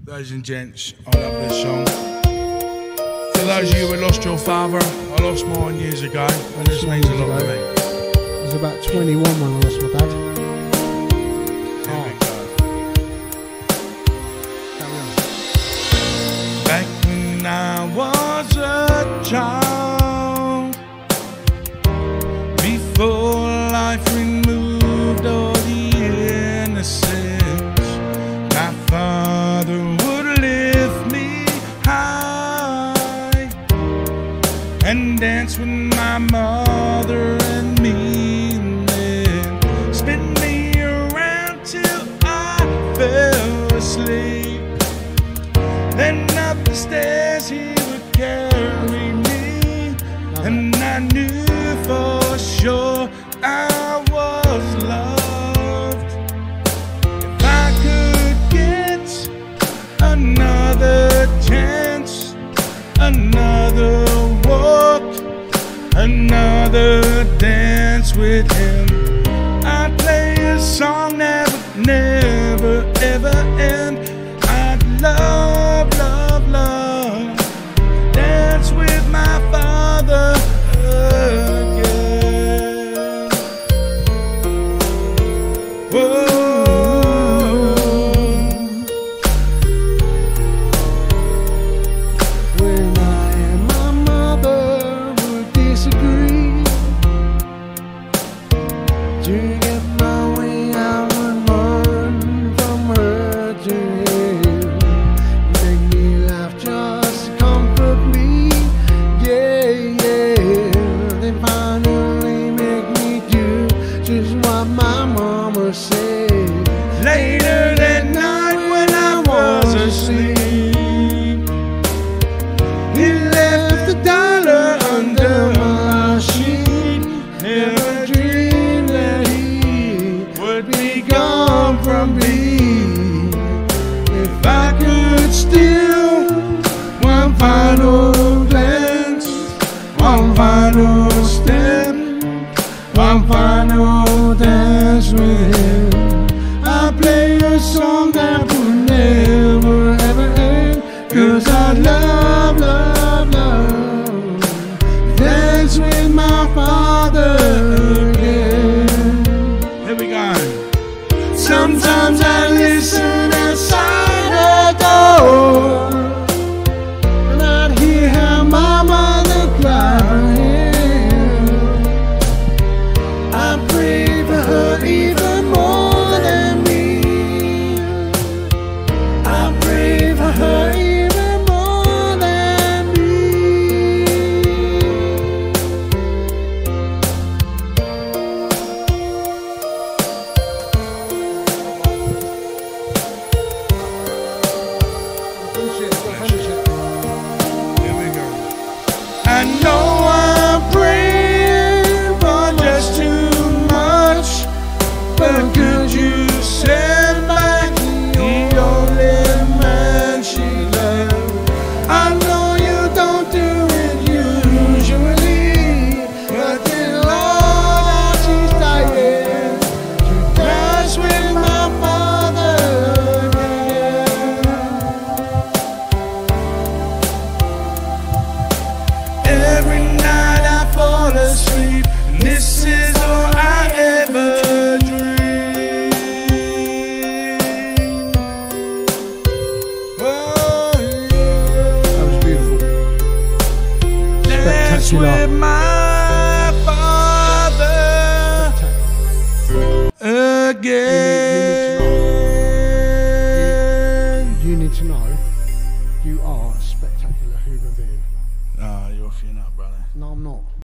Ladies and gents, I love this song. For those of you who lost your father, I lost mine years ago, and this means a lot to me. I was about 21 when I lost my dad. Here we go. Back when I was a child, before life removed all the innocence, my father would lift me high and dance with my mother and me, and then spin me around till I fell asleep. Then up the stairs he would carry me, and I knew for sure I was loved. If I could get another chance, another walk, another dance with him, I'd play a song that would never ever end. I'd love, love, love, dance with my father again. Whoa. When I and my mother would disagree, to get my way I would run from her to him. Make me laugh just to comfort me, yeah, yeah. Then finally make me do just what my mama said. Later that night when I was asleep, he left the dollar under my sheet. Never dreamed that he would be gone from me. If I could steal one final glance, one final step, one final dance with him, I'll play a song that would never ever end. 'Cause I love, love, love, dance with my father again. Here we go. Sometimes I listen outside the door, and I'd hear how my mother crying. I pray for her even more than me. I pray for her even more than me. Here we go. I know I'm praying for just too much, but could you send back the only man she loved? I know you don't do it usually, but then Lord, she's dying to dance with my father again. Every night I fall asleep, and this is all I ever dream. Oh, yeah. That was beautiful. Dance Spectacular. with my father again. You need to know, you are a spectacular human being. Ah, you're off your nut, brother. No, I'm not.